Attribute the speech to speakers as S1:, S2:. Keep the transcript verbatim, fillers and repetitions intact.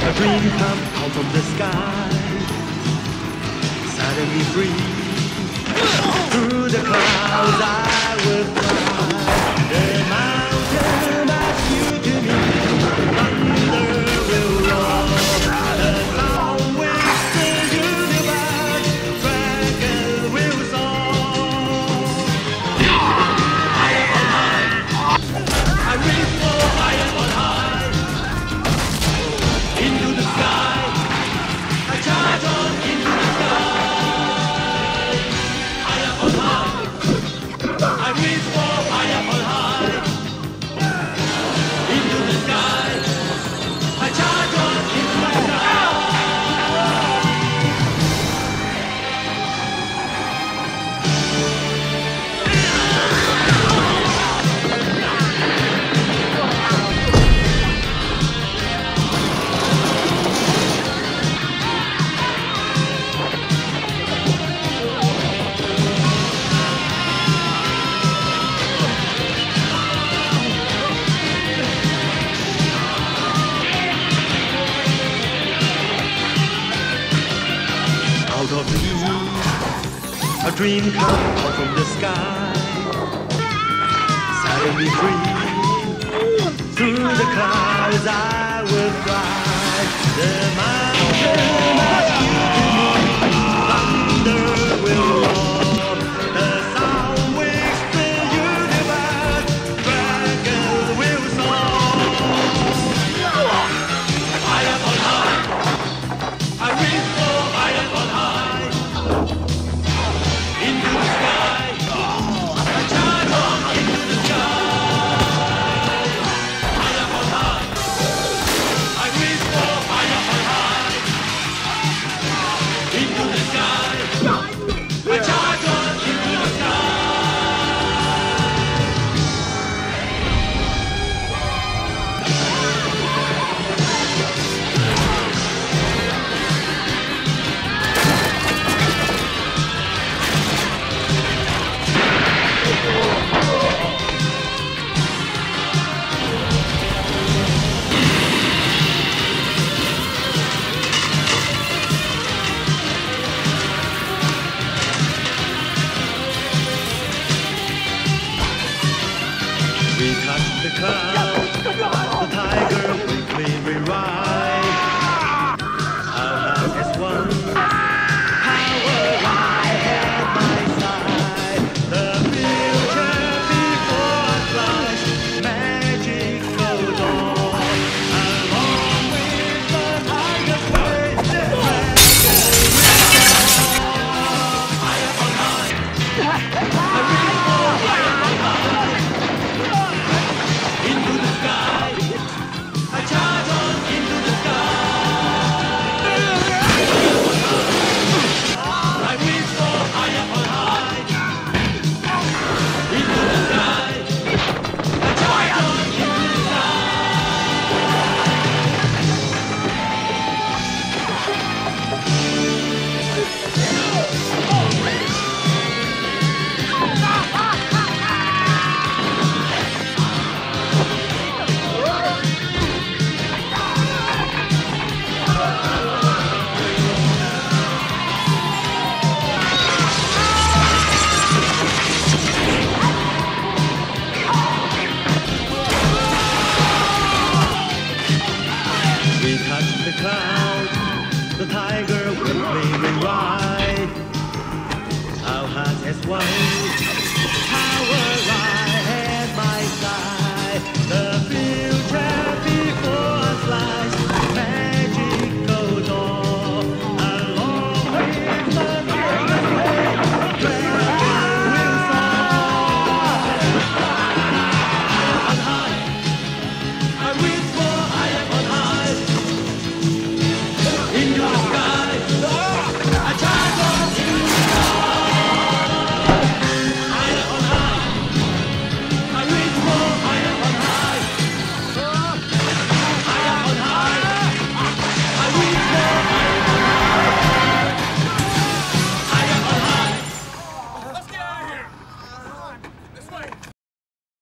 S1: A dream come out from the sky, suddenly free. Through the clouds I will fly. The mountain asks you to me. Thunder will roar. The sound wakes the universe. Dragon will soar. I am on high. I reach for I am on high. Into the sky. I charge on into the sky. I reach for fire on high. Into the sky. I charge on into the sky. Out of you, a dream come out from the sky. Suddenly free, through the clouds I will fly. The mountain asks you to move, thunder will roar. The sound wakes the universe, dragon will soar. I am on high, I reach for I am on high. Into the sky, I charge on into the sky. I am on high, I reach for I am on high. Into the sky, I charge on into the sky. We touch the clouds, the tiger quickly we ride. Our heart is one, power I at my side. The future before us lies, magic goes on. Along with the tiger's way, the dragon will soar. I am on high, I reach for I am on high. Into the sky, I charge on into the sky. I reach for I am on high. Into the sky, I charge on into the sky. We touch the clouds, the tiger quickly we ride. Our hearts as one, power I